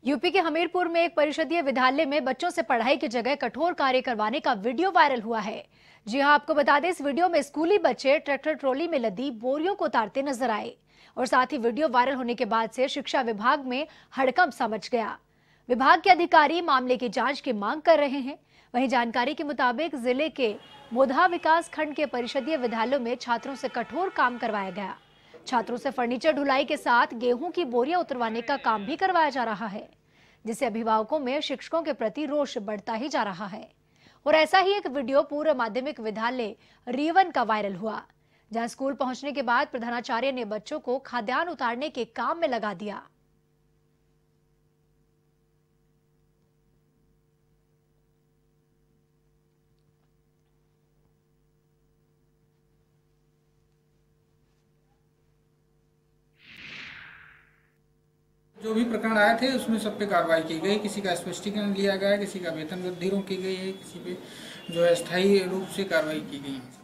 UP के हमीरपुर में एक परिषदीय विद्यालय में बच्चों से पढ़ाई की जगह कठोर कार्य करवाने का वीडियो वायरल हुआ है। जी हां, आपको बता दें, इस वीडियो में स्कूली बच्चे ट्रैक्टर ट्रॉली में लदी बोरियों को उतारते नजर आए और साथ ही वीडियो वायरल होने के बाद से शिक्षा विभाग में हड़कंप सा मच गया। विभाग के अधिकारी मामले की जांच की मांग कर रहे हैं। वहीं जानकारी के मुताबिक जिले के मोधा विकास खंड के परिषदीय विद्यालयों में छात्रों से कठोर काम करवाया गया। छात्रों से फर्नीचर ढुलाई के साथ गेहूं की बोरियां उतरवाने का काम भी करवाया जा रहा है, जिससे अभिभावकों में शिक्षकों के प्रति रोष बढ़ता ही जा रहा है। और ऐसा ही एक वीडियो पूर्व माध्यमिक विद्यालय रीवन का वायरल हुआ, जहां स्कूल पहुंचने के बाद प्रधानाचार्य ने बच्चों को खाद्यान्न उतारने के काम में लगा दिया। जो भी प्रकरण आए थे उसमें सब पे कार्रवाई की गई। किसी का स्पष्टीकरण लिया गया, किसी का वेतन वृद्धि रोकी गई है, किसी पे जो है स्थायी रूप से कार्रवाई की गई है।